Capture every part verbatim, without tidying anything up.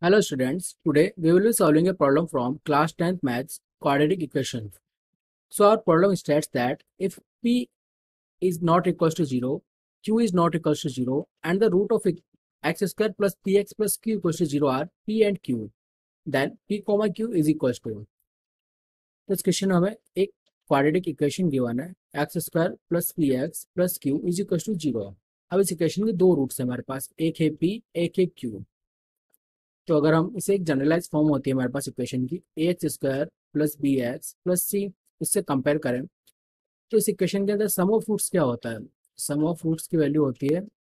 Hello students, today we will be solving a problem from class tenth maths quadratic equation. So our problem states that if p is not equals to zero, q is not equals to zero and the root of x square plus px plus q equals to zero are p and q, then p comma q is equals to. तो इस question में हमें एक quadratic equation given है X square plus P X plus Q is equal to zero. अब इस equation के दो रूट्स हैं हमारे पास, एक है पी एक है क्यू। तो अगर हम इसे एक जनरलाइज फॉर्म होती है हमारे पास इक्वेशन की A X square plus B X plus C, इससे कंपेयर करें तो इस इक्वेशन के अंदर सम ऑफ रूट्स क्या होता है? सम ऑफ रूट्स की वैल्यू होती है,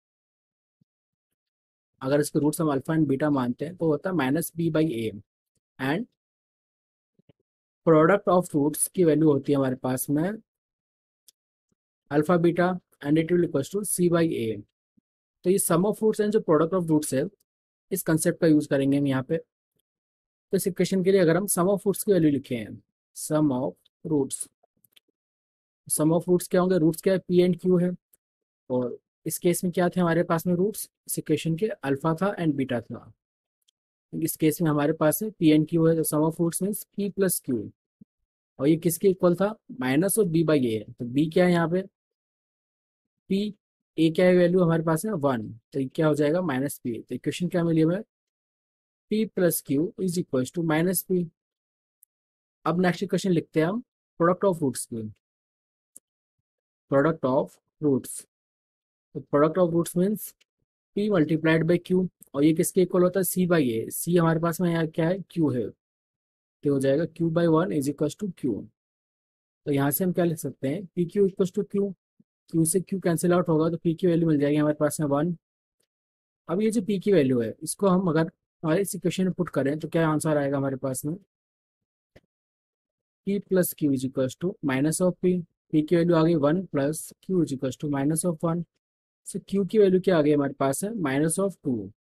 अगर इसके रूट्स हम अल्फा एंड बीटा मानते हैं तो होता है minus B by A, and product of roots की वैल्यू होती है हमारे पास में alpha beta and it will equals to C by A. तो ये सम ऑफ रूट्स एंड जो प्रोडक्ट ऑफ रूट्स है इस कंसेप्ट का यूज करेंगे हम यहाँ पे। तो इस इक्वेशन के लिए अगर हम सम ऑफ रूट्स की वैल्यू लिखे हैं, sum of roots, sum of roots क्या होंगे? रूट्स क्या है? पी एंड क्यू है, और इस केस में क्या थे हमारे पास में रूट्स? इस इक्वेशन के अल्फा था एंड बीटा था। इस केस में हमारे पास है पी एंड क्यू है, तो sum of roots means P plus Q, और ये किसके इक्वल था? माइनस और बी बाई ए। तो बी क्या है यहाँ पे? पी, ए क्या है वैल्यू हमारे पास है वन, तो ये क्या हो जाएगा? Minus P. तो इक्वेशन क्या मिली हमें? P plus Q is equal to minus P. अब नेक्स्ट इक्वेशन लिखते हैं हम प्रोडक्ट ऑफ रूट्स की। प्रोडक्ट ऑफ रूट्स, तो product of roots means P multiplied by Q, और ये किसके इक्वल होता है? सी बाई ए। सी हमारे पास में यहाँ क्या है? क्यू है, तो हो जाएगा Q by one is equal to Q. तो यहाँ से हम क्या लिख सकते हैं? P Q equal to Q, Q से क्यू कैंसिल आउट होगा तो पी की वैल्यू मिल जाएगी हमारे पास में वन। अब ये जो पी की वैल्यू है इसको हम अगर हमारे इस इक्वेशन में पुट करें तो क्या आंसर आएगा हमारे पास में? P plus Q is equal to minus of P. P की वैल्यू आ गई one plus Q is equal to minus of one. So Q की वैल्यू क्या आ गई हमारे पास है? Minus of two.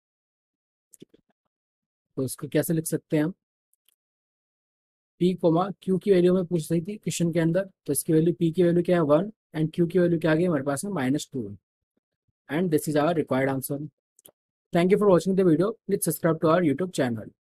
तो इसको कैसे लिख सकते हैं हम? पी कोमा क्यू की वैल्यू हमें पूछ रही थी क्वेश्चन के अंदर, तो इसकी वैल्यू पी की वैल्यू क्या है? वन, एंड क्यू की वैल्यू क्या आ गई हमारे पास में? Minus two, and this is our required answer. Thank you for watching the video. Please subscribe to our YouTube channel.